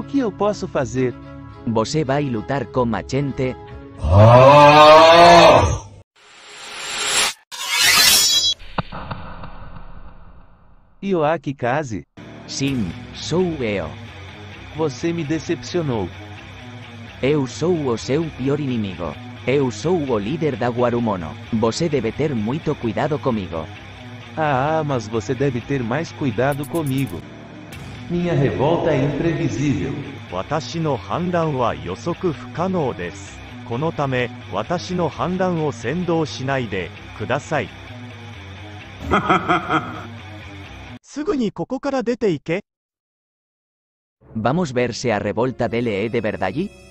que eu posso fazer? Você vai lutar com a gente? Yoaki Kaze, Sim, sou eu. você me decepcionou. Eu sou o seu pior inimigo. Eu sou o líder da Guarumono. Você deve ter muito cuidado comigo. Ah, mas você deve ter mais cuidado comigo. Minha revolta é imprevisível. 私の判断は予測不可能です。このため、私の判断を先導しないでください。すぐにここから出て行け。 Vamos ver se a revolta dele é de verdade?